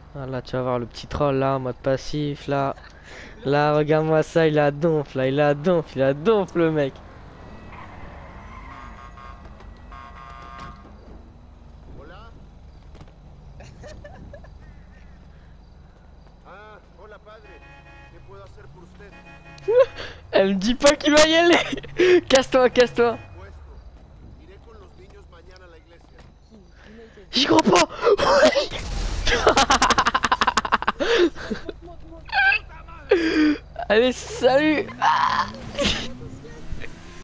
Ah, là, tu vas voir le petit troll là, en mode passif là. Là, regarde-moi ça, il a donf, là, il a donf, il a donf le mec. Hola. Ah, hola padre. ¿Qué puedo hacer por usted? Elle me dit pas qu'il va y aller. Casse-toi, casse-toi. Puesto. Iré con los niños mañana a la iglesia. J'y crois pas. Allez, salut.